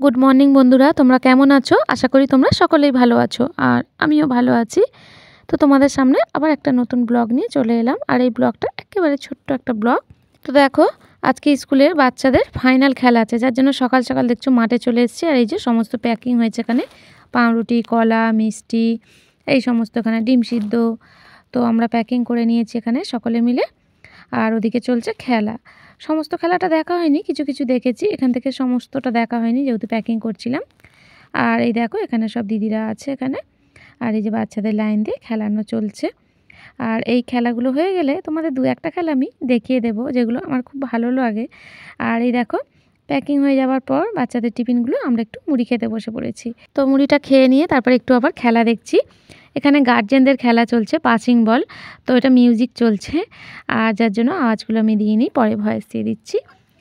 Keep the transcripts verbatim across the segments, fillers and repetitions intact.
Good morning বন্ধুরা, তোমরা কেমন আছো? আশা করি তোমরা সকলেই ভালো আছো, আর আমিও ভালো আছি। তো তোমাদের সামনে আবার একটা নতুন ব্লগ নিয়ে চলে এলাম, আর এই ব্লগটা একেবারে ছোট্ট একটা ব্লগ। তো দেখো, আজকে স্কুলের বাচ্চাদের ফাইনাল খেলা আছে, যার জন্য সকাল সকাল দেখছো মাঠে চলে এসেছি। আর এই যে সমস্ত প্যাকিং হয়েছে, এখানে পাউরুটি, কলা, মিষ্টি, এই সমস্ত, এখানে ডিম সিদ্ধ। তো আমরা প্যাকিং করে নিয়েছি এখানে সকলে মিলে। আর ওদিকে চলছে খেলা। সমস্ত খেলাটা দেখা হয়নি, কিছু কিছু দেখেছি, এখান থেকে সমস্তটা দেখা হয়নি যেহেতু প্যাকিং করছিলাম। আর এই দেখো এখানে সব দিদিরা আছে এখানে, আর এই যে বাচ্চাদের লাইন দিয়ে খেলানো চলছে। আর এই খেলাগুলো হয়ে গেলে তোমাদের দু একটা খেলা আমি দেখিয়ে দেবো, যেগুলো আমার খুব ভালো লাগে। আর এই দেখো প্যাকিং হয়ে যাওয়ার পর বাচ্চাদের টিফিনগুলো আমরা একটু মুড়ি খেতে বসে পড়েছি। তো মুড়িটা খেয়ে নিয়ে তারপর একটু আবার খেলা দেখছি। এখানে গার্জেনদের খেলা চলছে, পাসিং বল। তো এটা মিউজিক চলছে, আর যার জন্য আওয়াজগুলো আমি দিয়ে নিই, পরে ভয়েস দিয়ে দিচ্ছি।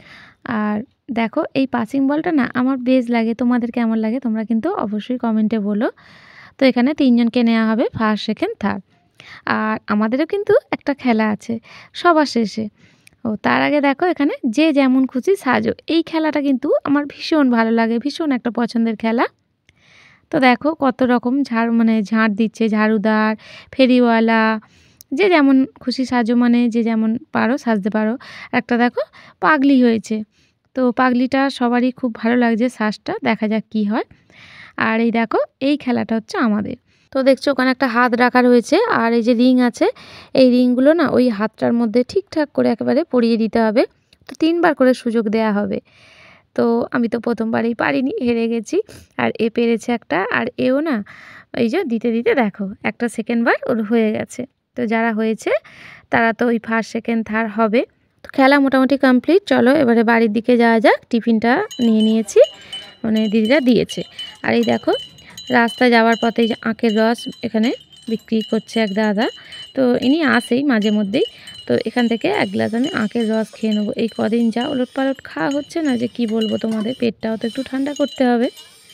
আর দেখো এই পাসিং বলটা না আমার বেশ লাগে, তোমাদের কেমন লাগে তোমরা কিন্তু অবশ্যই কমেন্টে বলো। তো এখানে তিনজনকে নেওয়া হবে, ফার্স্ট সেকেন্ড থার্ড। আর আমাদেরও কিন্তু একটা খেলা আছে সবার শেষে। ও তার আগে দেখো এখানে যে যেমন খুশি সাজো, এই খেলাটা কিন্তু আমার ভীষণ ভালো লাগে, ভীষণ একটা পছন্দের খেলা। তো দেখো কত রকম ঝাড় মানে ঝাড় দিচ্ছে, ঝাড়ুদার, ফেরিওয়ালা, যে যেমন খুশি সাজো, মানে যে যেমন পারো সাজতে পারো। একটা দেখো পাগলি হয়েছে, তো পাগলিটা সবারই খুব ভালো লাগছে সাজটা, দেখা যাক কি হয়। আর এই দেখো এই খেলাটা হচ্ছে আমাদের। তো দেখছো ওখানে একটা হাত রাখা রয়েছে, আর এই যে রিং আছে, এই রিংগুলো না ওই হাতটার মধ্যে ঠিকঠাক করে একেবারে পরিয়ে দিতে হবে। তো তিনবার করে সুযোগ দেয়া হবে। তো আমি তো প্রথমবারেই পারিনি, হেরে গেছি। আর এ পেরেছে একটা, আর এও না এই যে দিতে দিতে দেখো একটা সেকেন্ড বার ওর হয়ে গেছে। তো যারা হয়েছে তারা তো ওই ফার্স্ট সেকেন্ড থার্ড হবে। তো খেলা মোটামুটি কমপ্লিট, চলো এবারে বাড়ির দিকে যাওয়া যাক। টিফিনটা নিয়ে নিয়েছি, মানে দিদিরা দিয়েছে। আর এই দেখো রাস্তা যাওয়ার পথে যে আখের রস এখানে বিক্রি করছে এক দাদা, তো ইনি আসেই মাঝে মধ্যেই। তো এখান থেকে এক গ্লাস আমি আখের রস খেয়ে নেবো। এই কদিন যা ওলট পালট খাওয়া হচ্ছে না, যে কি বলবো তোমাদের, পেটটাও তো একটু ঠান্ডা করতে হবে,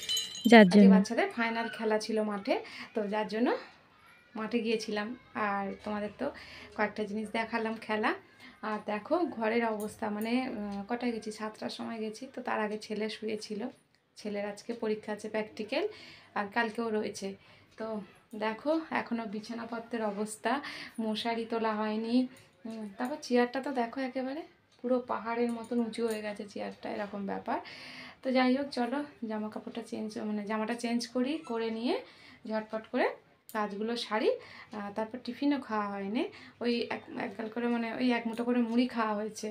যার জন্য। বাচ্চাদের ফাইনাল খেলা ছিল মাঠে, তো যার জন্য মাঠে গিয়েছিলাম। আর তোমাদের তো কয়েকটা জিনিস দেখালাম খেলা। আর দেখো ঘরের অবস্থা, মানে কটায় গেছি, সাতটার সময় গেছি। তো তার আগে ছেলে শুয়েছিল, ছেলের আজকে পরীক্ষা আছে প্র্যাকটিক্যাল, আর কালকেও রয়েছে। তো দেখো এখনও বিছানাপত্রের অবস্থা, মশারি তোলা হয়নি। তারপর চেয়ারটা তো দেখো একেবারে পুরো পাহাড়ের মতন উঁচু হয়ে গেছে চেয়ারটা, এরকম ব্যাপার। তো যাই হোক চলো জামা কাপড়টা চেঞ্জ মানে জামাটা চেঞ্জ করি, করে নিয়ে ঝটপট করে কাজগুলো সারি। তারপর টিফিনও খাওয়া হয়নি, ওই এক এক গাল করে মানে ওই এক মুঠো করে মুড়ি খাওয়া হয়েছে,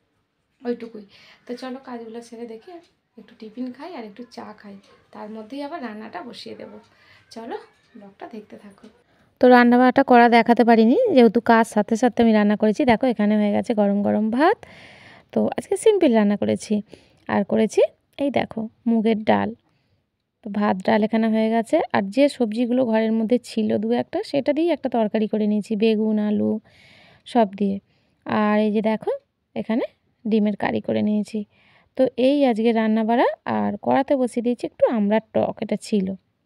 ওইটুকুই। তো চলো কাজগুলো সেরে দেখে একটু টিফিন খাই আর একটু চা খাই, তার মধ্যেই আবার রান্নাটা বসিয়ে দেবো। চলো ব্লগটা দেখতে থাকো। তো রান্না বান্নাটা করা দেখাতে পারিনি, যেহেতু কাজ সাথে সাথে আমি রান্না করেছি। দেখো এখানে হয়ে গেছে গরম গরম ভাত। তো আজকে সিম্পল রান্না করেছি, আর করেছি এই দেখো মুগের ডাল। তো ভাত ডাল এখানে হয়ে গেছে, আর যে সবজিগুলো ঘরের মধ্যে ছিল দু একটা, সেটা দিয়েই একটা তরকারি করে নিয়েছি, বেগুন আলু সব দিয়ে। আর এই যে দেখো এখানে ডিমের কারি করে নিয়েছি। তো এই আজকে রান্না বাড়া, আর কড়াতে বসিয়ে দিয়েছি একটু আমড়ার টক, এটা ছিল।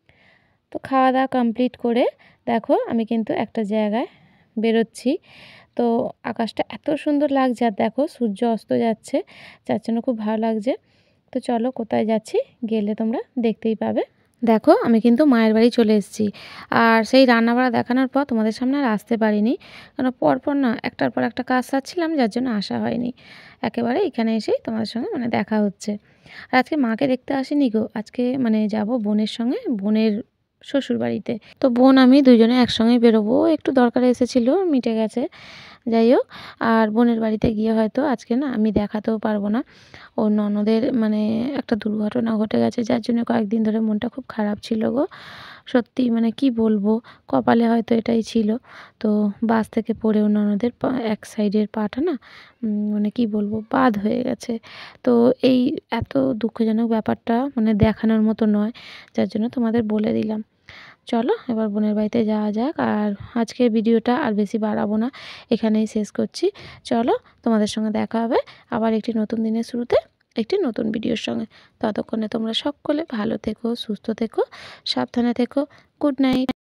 তো খাওয়া দাওয়া কমপ্লিট করে দেখো আমি কিন্তু একটা জায়গায় বেরোচ্ছি। তো আকাশটা এত সুন্দর লাগছে, আর দেখো সূর্য অস্ত যাচ্ছে, যার জন্য খুব ভালো লাগছে। তো চলো কোথায় যাচ্ছি গেলে তোমরা দেখতেই পাবে। দেখো আমি কিন্তু মায়ের বাড়ি চলে এসেছি, আর সেই রান্নাবাড়া দেখানোর পর তোমাদের সামনে আর আসতে পারিনি, কারণ পরপর না একটার পর একটা কাজ সারছিলাম, যার জন্য আসা হয়নি। একেবারে এখানে এসেই তোমাদের সঙ্গে মানে দেখা হচ্ছে। আর আজকে মাকে দেখতে আসিনি গো, আজকে মানে যাব বোনের সঙ্গে, বোনের শ্বশুর বাড়িতে। তো বোন আমি দুজনে একসঙ্গেই বেরোবো, একটু দরকারে এসেছিলো, মিটে গেছে। যাই হোক, আর বোনের বাড়িতে গিয়ে হয়তো আজকে না আমি দেখাতেও পারবো না। ওর ননদের মানে একটা দুর্ঘটনা ঘটে গেছে, যার জন্য কয়েকদিন ধরে মনটা খুব খারাপ ছিল গো। সত্যি মানে কি বলবো, কপালে হয়তো এটাই ছিল। তো বাস থেকে পড়ে ওর ননদের এক সাইডের পাটা না মানে কি বলবো বাদ হয়ে গেছে। তো এই এত দুঃখজনক ব্যাপারটা মানে দেখানোর মতো নয়, যার জন্য তোমাদের বলে দিলাম। চলো এবার বোনের বাড়িতে যাওয়া যাক। আর আজকের ভিডিওটা আর বেশি বাড়াবো না, এখানেই শেষ করছি। চলো তোমাদের সঙ্গে দেখা হবে আবার একটি নতুন দিনের শুরুতে একটি নতুন ভিডিওর সঙ্গে। ততক্ষণে তোমরা সকলে ভালো থেকো, সুস্থ থেকো, সাবধানে থেকো। Good night.